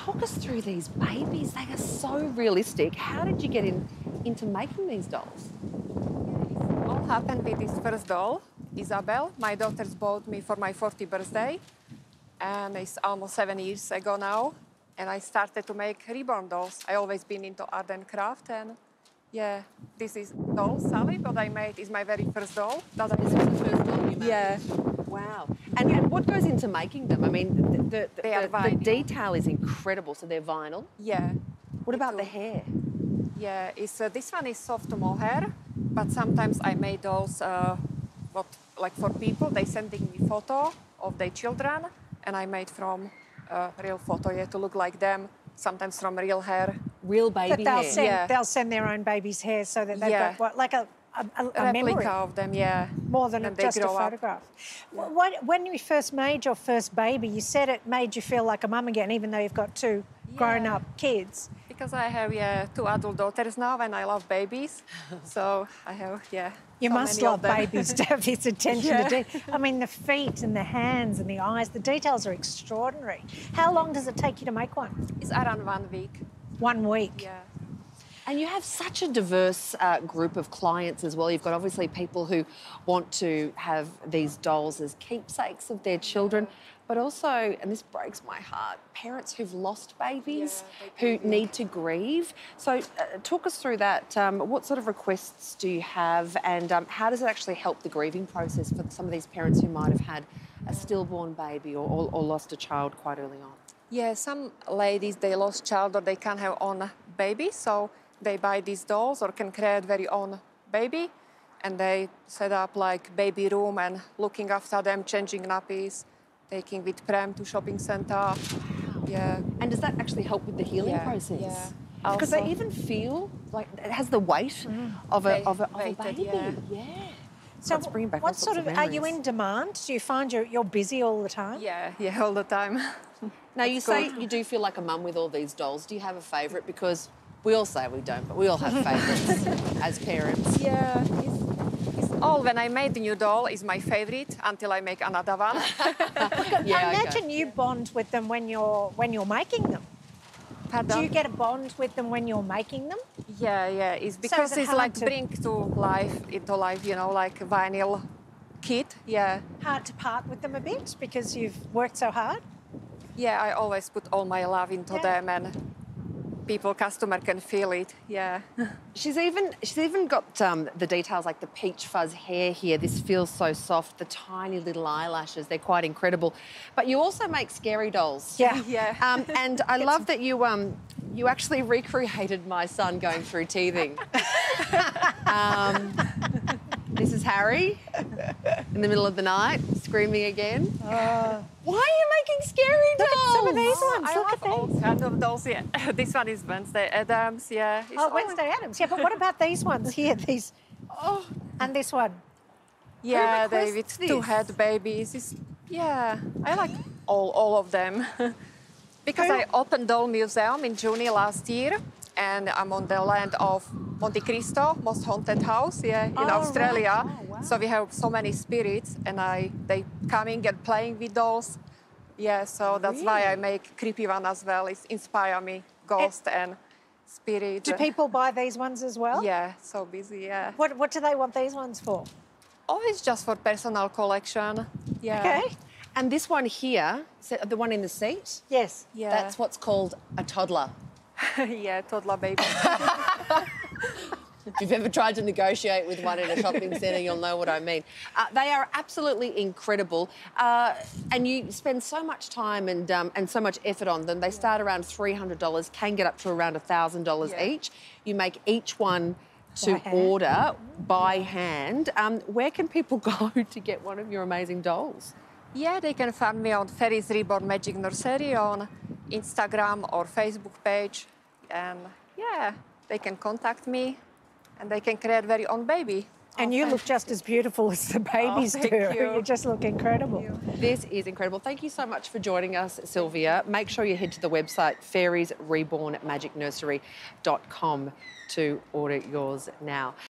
talk us through these babies. They are so realistic. How did you get into making these dolls? All happened with this first doll, Isabel. My daughters bought me for my 40th birthday, and it's almost 7 years ago now. And I started to make reborn dolls. I always been into art and craft, and yeah, this is doll Sally, what I made is my very first doll. This is the first doll you made? Yeah. Wow. And what goes into making them? I mean, the detail is incredible. So they're vinyl? Yeah. What about the hair? Yeah, this one is soft mohair, but sometimes I made dolls, like for people, they sending me photo of their children, and I made from real photo, to look like them, sometimes from real hair. Real baby hair? They'll send their own baby's hair so that they've got what, like a replica memory of them, yeah. More than just a photograph. Yeah. When you first made your first baby, you said it made you feel like a mum again, even though you've got two grown-up kids. Because I have, 2 adult daughters now, and I love babies. So I have, You so must many love of them. babies to have this attention to detail. I mean, the feet and the hands and the eyes, the details are extraordinary. How long does it take you to make one? It's around 1 week. 1 week? Yeah. And you have such a diverse group of clients as well. You've got obviously people who want to have these dolls as keepsakes of their children, but also, and this breaks my heart, parents who've lost babies, who need to grieve. So talk us through that. What sort of requests do you have, and how does it actually help the grieving process for some of these parents who might have had a stillborn baby or lost a child quite early on? Yeah, some ladies, they lost child or they can't have own baby, so they buy these dolls or can create their own baby, and they set up like baby room and looking after them, changing nappies, taking with pram to shopping center. Wow. Yeah. And does that actually help with the healing process? Yeah. Because they even feel like it has the weight of a baby. Yeah. So what sort of, are you in demand? Do you find you're busy all the time? Yeah, all the time. Now, you say you do feel like a mum with all these dolls. Do you have a favourite? Because we all say we don't, but we all have favourites as parents. Yeah, it's all when I made the new doll is my favourite until I make another one. I imagine you bond with them when you're making them. Pardon? Do you get a bond with them when you're making them? Yeah. It's because it's like bring into life, like vinyl kit. Yeah. Hard to part with them a bit because you've worked so hard? Yeah, I always put all my love into them, and customer can feel it. Yeah. She's even got the details like the peach fuzz hair here. This feels so soft. The tiny little eyelashes, they're quite incredible. But you also make scary dolls. Yeah. And I love that you actually recreated my son going through teething. This is Harry in the middle of the night, screaming again. Why are you making scary dolls? Look at some of these ones. I love all kinds of dolls, yeah. This one is Wednesday Addams, yeah. Wednesday Addams, yeah. But what about these ones here? These, and this one? Yeah, they with 2 head babies. I like all of them. Because I opened Doll Museum in June last year, and I'm on the land of Monte Cristo, most haunted house, in Australia. Right. Oh, wow. So we have so many spirits, and they coming and playing with dolls. Yeah, so that's why I make creepy one as well. It inspire me, ghost and spirit. Do people buy these ones as well? Yeah, so busy, yeah. What do they want these ones for? Always just for personal collection. Yeah. Okay. And this one here, the one in the seat? Yes. Yeah. That's what's called a toddler. Yeah, toddler baby. If you've ever tried to negotiate with one in a shopping centre, you'll know what I mean. They are absolutely incredible, and you spend so much time and so much effort on them. They start around $300, can get up to around $1,000 each. You make each one to order by hand. Where can people go to get one of your amazing dolls? Yeah, they can find me on Fairies Reborn Magic Nursery on Instagram or Facebook page. And yeah, they can contact me and they can create their own baby. And you look just as beautiful as the babies do. You just look incredible. This is incredible. Thank you so much for joining us, Sylvia. Make sure you head to the website fairiesrebornmagicnursery.com to order yours now.